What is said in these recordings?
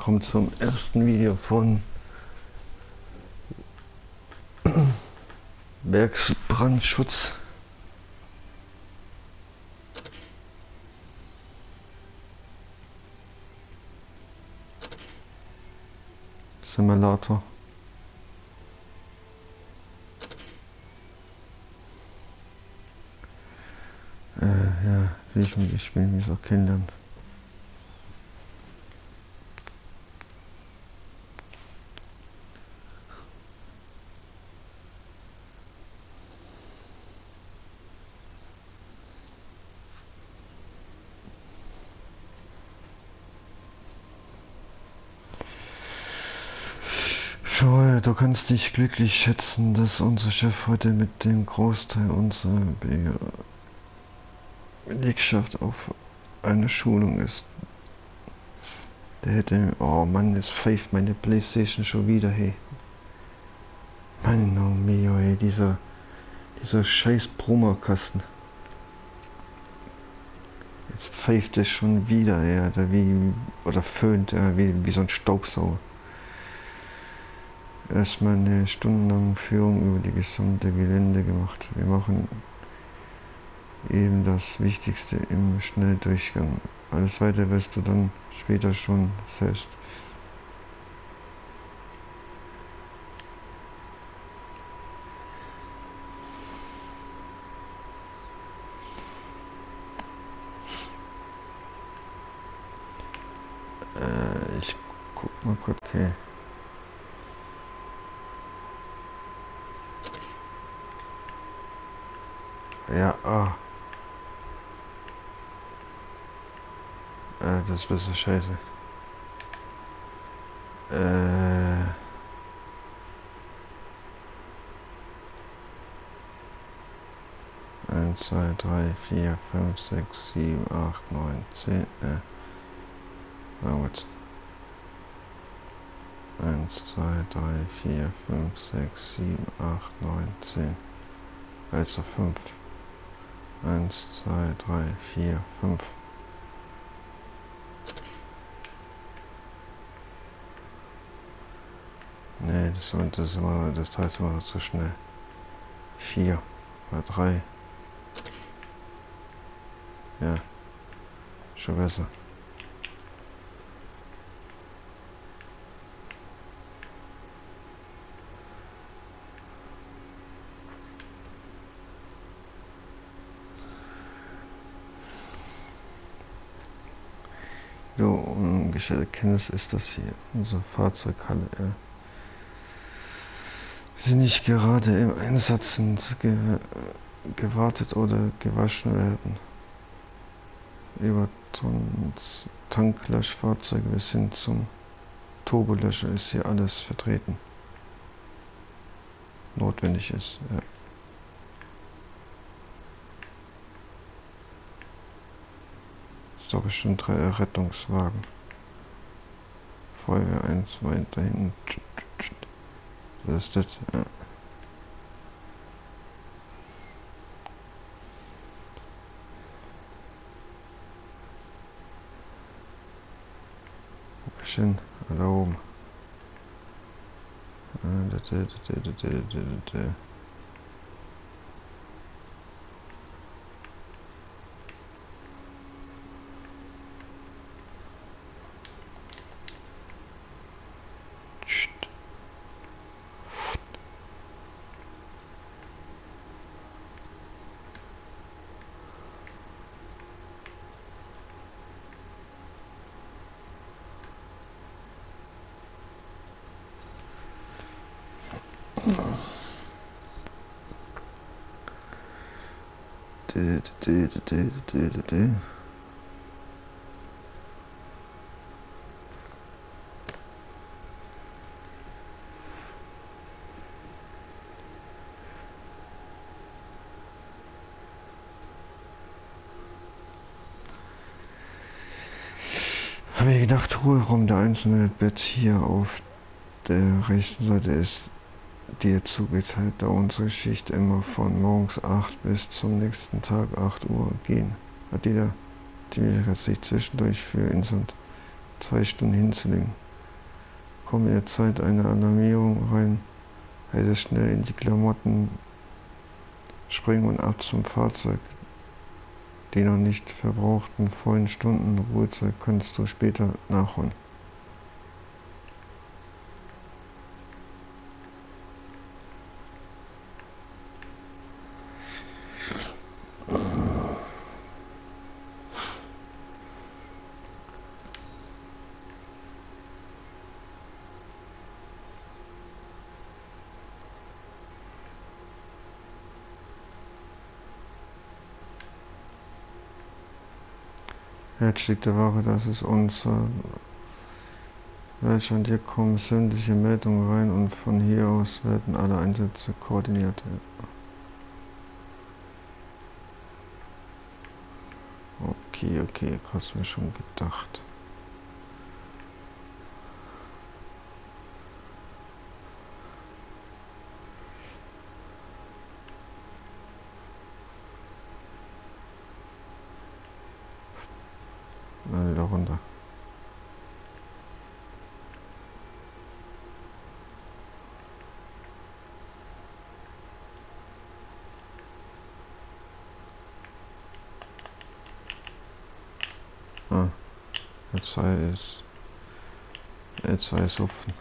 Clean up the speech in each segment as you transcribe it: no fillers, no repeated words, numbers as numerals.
willkommen zum ersten Video von Werksbrandschutz. Simulator. Ja, wie ich mich spielen, wie so Kindern. Joel, du kannst dich glücklich schätzen, dass unser Chef heute mit dem Großteil unserer Belegschaft auf einer Schulung ist. Der hätte... Oh Mann, jetzt pfeift meine Playstation schon wieder, hey. Mann, oh mio, hey, dieser scheiß Brummerkasten. Jetzt pfeift es schon wieder, ja, oder föhnt, ja, wie so ein Staubsauger. Erstmal eine stundenlange Führung über die gesamte Gelände gemacht. Wir machen eben das Wichtigste im Schnelldurchgang. Alles weiter wirst du dann später schon selbst. Ich guck mal kurz, okay. Ja, das ist besser scheiße. 1, 2, 3, 4, 5, 6, 7, 8, 9, 10. Gut. 1, 2, 3, 4, 5, 6, 7, 8, 9, 10. Also 5. 1, 2, 3, 4, 5. Nee, das Teil ist immer zu schnell. 4 oder 3. Ja, schon besser. So, ungestellte Kenntnis ist das hier. Unsere Fahrzeughalle. Ja. Sie sind nicht gerade im Einsatz, sind gewartet oder gewaschen werden. Über Tanklöschfahrzeuge bis hin zum Turbolöscher ist hier alles vertreten. Notwendig ist. Ja. Ist doch bestimmt 3 Rettungswagen. Feuerwehr 1 weiter hinten. Das ist das. Ja. Schön, da oben. Habe ich gedacht, Ruheraum, der einzelne Bett hier auf der rechten Seite ist dir zugeteilt, da unsere Schicht immer von morgens 8 bis zum nächsten Tag 8 Uhr gehen. Hat jeder die Möglichkeit, sich zwischendurch für insgesamt 2 Stunden hinzulegen. kommt in der Zeit eine Alarmierung rein, heißt es schnell in die Klamotten springen und ab zum Fahrzeug. Die noch nicht verbrauchten vollen Stunden Ruhezeit kannst du später nachholen. Herzstück der Wache, das ist unser. Welch an dir kommen sämtliche Meldungen rein und von hier aus werden alle Einsätze koordiniert. Okay, hast du mir schon gedacht. Na, wieder runter. Ah, jetzt sei es offen.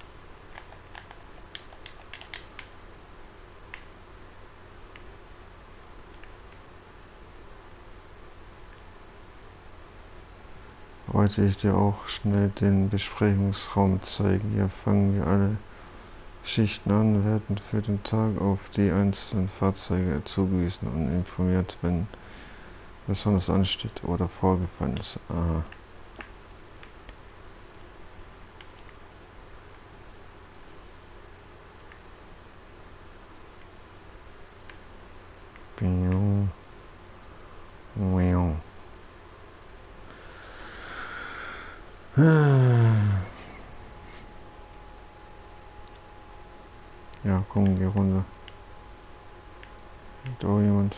Wollte ich dir auch schnell den Besprechungsraum zeigen. Hier fangen wir alle Schichten an, werden für den Tag auf die einzelnen Fahrzeuge zugewiesen und informiert, wenn besonders ansteht oder vorgefallen ist. Aha. Ja, komm, geh runter. Da jemand.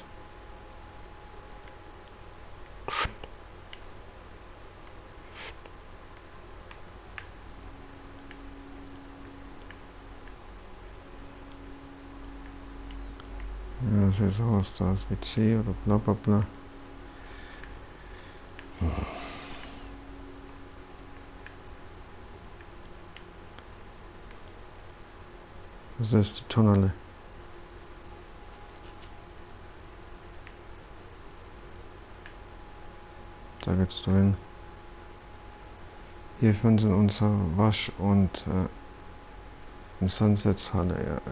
Ja, das sieht so aus, da ist WC oder bla bla bla. Das ist die Tunnel. Da geht's drin. Hier finden Sie unser Wasch- und Sunsets-Halle. Ja.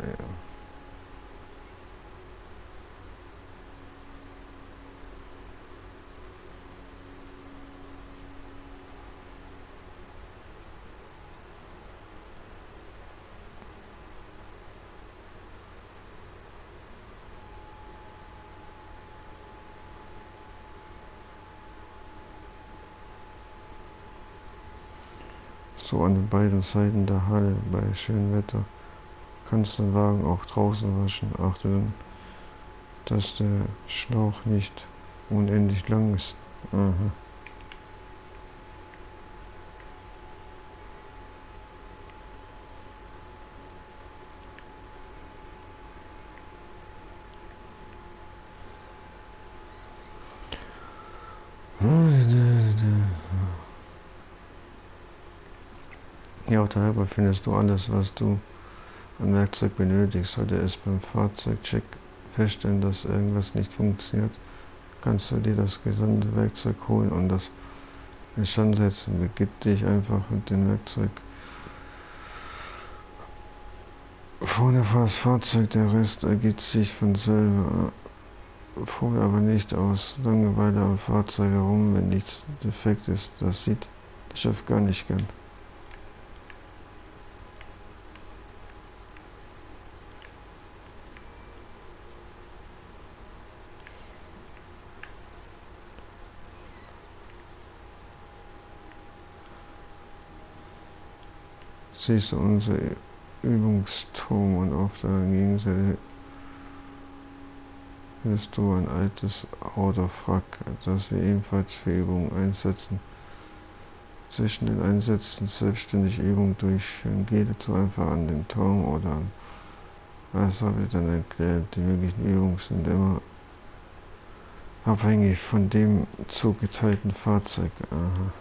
So an den beiden Seiten der Halle bei schönem Wetter kannst du den Wagen auch draußen waschen. Achte, dass der Schlauch nicht unendlich lang ist. Aha. Hier auf der Halber findest du alles, was du an Werkzeug benötigst. Sollte es beim Fahrzeugcheck feststellen, dass irgendwas nicht funktioniert, kannst du dir das gesamte Werkzeug holen und das instand setzen. Begib dich einfach mit dem Werkzeug vorne vor das Fahrzeug, der Rest ergibt sich von selber. Fuhr aber nicht aus Langeweile am Fahrzeug herum, wenn nichts defekt ist. Das sieht der Chef gar nicht gern. Siehst du unser Übungsturm und auf der Gegenseite ist du ein altes Autowrack, das wir ebenfalls für Übungen einsetzen. zwischen den Einsätzen selbstständig Übungen durchführen. Geh dazu einfach an den Turm oder an was habe ich dann erklärt. Die möglichen Übungen sind immer abhängig von dem zugeteilten Fahrzeug. Aha.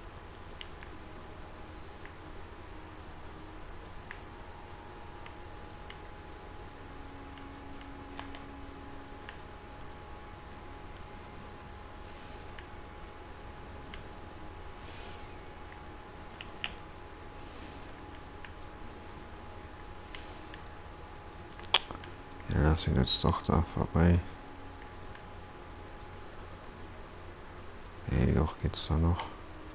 Ja, das sind jetzt doch da vorbei. Hey, doch geht's da noch.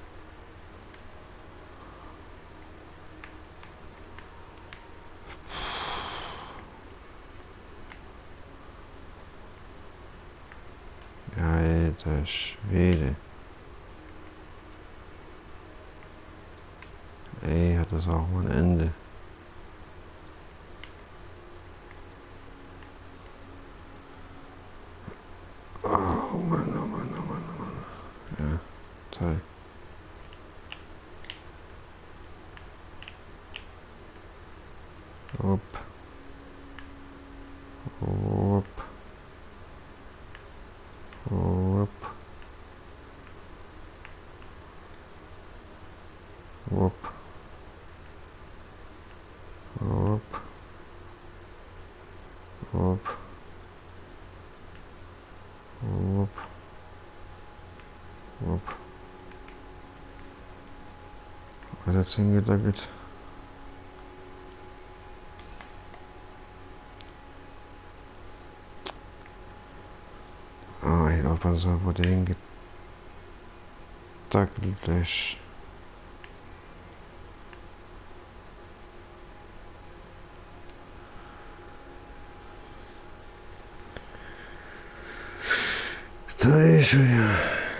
Ja, alter Schwede. Ey, hat das auch mal ein Ende. Oh Mann, oh Mann, oh Mann, oh Mann. Ja, toll. Hopp. Hopp. Hopp. Hopp. Hopp. Hopp. Hopp. Hopp. Was hat's hingedackelt? Ah, ich aufpassen, wo der hingedackelt ist. Da ist er ja.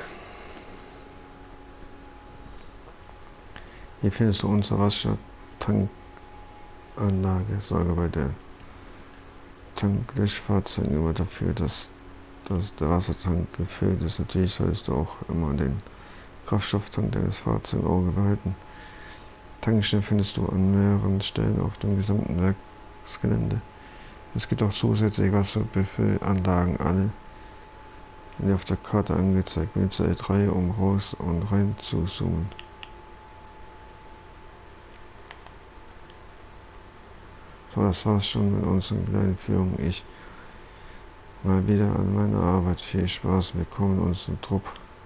Hier findest du unsere Wassertankanlage. Sorge bei der Tanklöschfahrzeugen immer dafür, dass der Wassertank gefüllt ist. Natürlich solltest du auch immer den Kraftstofftank deines Fahrzeugs im Auge behalten. Tankstellen findest du an mehreren Stellen auf dem gesamten Werksgelände. Es gibt auch zusätzlich Wasserbefüllanlagen, alle sind auf der Karte angezeigt. Benutze L3, um raus und rein zu zoomen. So, das war's schon mit unserer kleinen Führung. Ich mal wieder an meiner Arbeit. Viel Spaß, willkommen in unserem Trupp.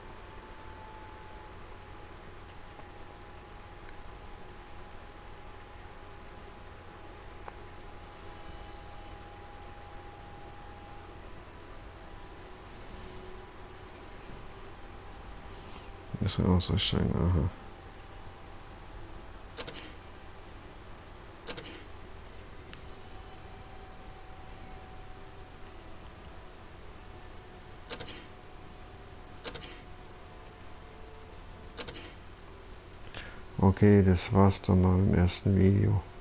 Das ist auch so schön, aha. Okay, das war's dann mal im ersten Video.